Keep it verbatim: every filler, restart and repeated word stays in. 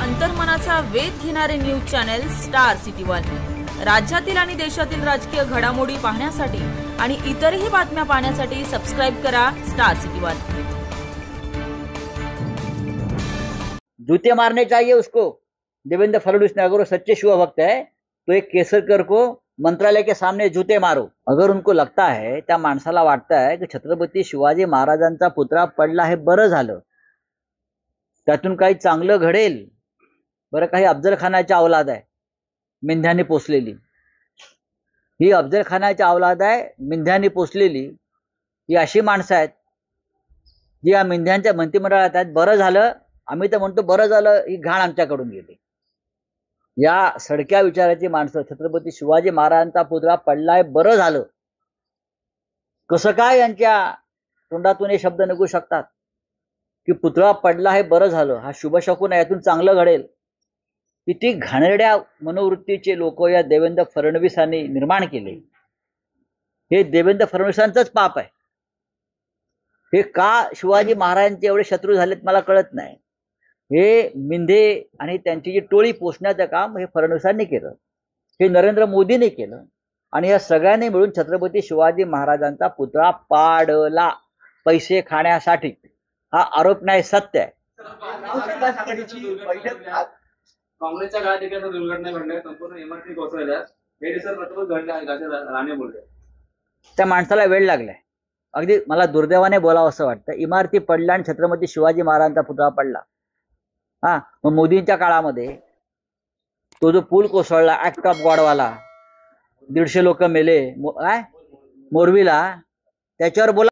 अंतर्मनाचा वेध घेणारे news channel star city one. राज्यातील आणि देशातील राजकीय घडामोडी पाहण्यासाठी आणि इतरही बातम्या पाहण्यासाठी सबस्क्राइब करा स्टार सिटी वन। जूते मारने चाहिए उसको। देवेंद्र फडणवीस ने अगर वो सच्चे शिवभक्त है तो एक केसरकर को मंत्रालय के सामने जूते मारो। अगर उनको लगता है, त्या माणसाला वाटतं आहे की छत्रपती शिवाजी महाराजांचा पुतळा पडला हे बरं झालं, त्यातून काही चांगलं घडेल, बरं काही अफजल खानाची औलाद आहे मिंध्याने पोसलेली, ही अफजल खानाची औलाद आहे मिंध्याने पोसलेली, ही अशी माणसं आहेत जी या मिंध्यांच्या मंत्रिमंडळात आहेत। बरं झालं, आम्ही तर म्हणतो बरं झालं ही घाण आमच्याकडून गेली। या सडक्या विचाराची माणसं छत्रपती शिवाजी महाराजांचा पुतळा पडलाय बरं झालं, कसं काय यांच्या तोंडातून हे शब्द निघू शकतात की पुतळा पडला हे बरं झालं, हा शुभशकुन आहे, यातून चांगलं घडेल। किती घाणेरड्या मनोवृत्तीचे लोक या देवेंद्र फडणवीसांनी निर्माण केले। हे देवेंद्र फडणवीसांचंच पाप आहे। हे का शिवाजी महाराजांचे एवढे शत्रू झालेत मला कळत नाही। हे मिंधे आणि त्यांची जी टोळी पोषण्याचं काम हे फडणवीसांनी केलं, हे नरेंद्र मोदींनी केलं, आणि या सगळ्यांनी मिळून छत्रपती शिवाजी महाराजांचा पुतळा पाडला पैसे खाण्यासाठी। हा आरोप नाही, सत्य आहे। काँग्रेसच्या काळात एक दुर्घटना घडल्या, संपूर्ण इमारती कोसळल्या, हे दिसत प्रथमच घडले आहे असे राणे बोलले। त्या माणसाला वेळ लागलाय, अगदी मला दुर्दैवाने बोलावं असं वाटतं। इमारती पडल्या आणि छत्रपती शिवाजी महाराजांचा पुतळा पडला। हा मग मोदींच्या काळामध्ये तो जो पूल कोसळला ऍक्ट ऑफ गॉडवाला, दीडशे लोक मेले काय मोरवीला, त्याच्यावर बोला।